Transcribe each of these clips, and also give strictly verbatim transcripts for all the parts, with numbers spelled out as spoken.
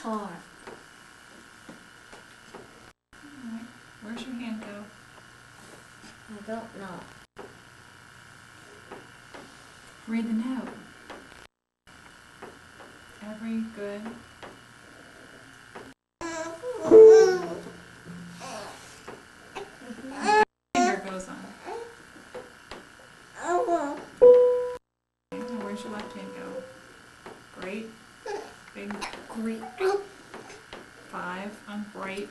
hard. Alright, where's your hand go? I don't know. Read the note. Every good. Finger goes on. Okay, now where's your left hand go? Great. Big. Great. Five on great.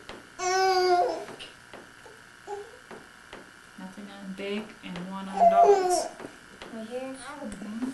Nothing on big and one on dogs. Right here. Mm-hmm.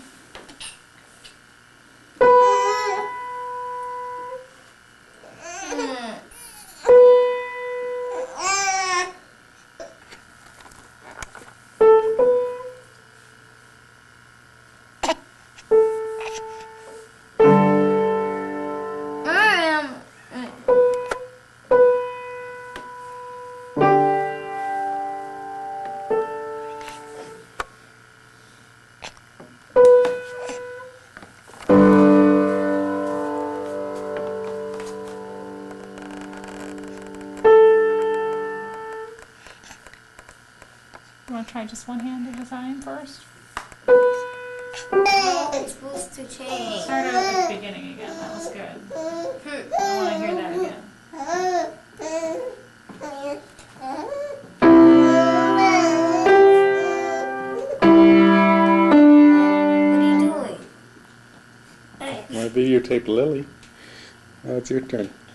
You want to try just one-handed design first? No, it's supposed to change. Start over at the beginning again. That was good. I want to hear that again. What are you doing? I videotaped Lily. Now it's your turn.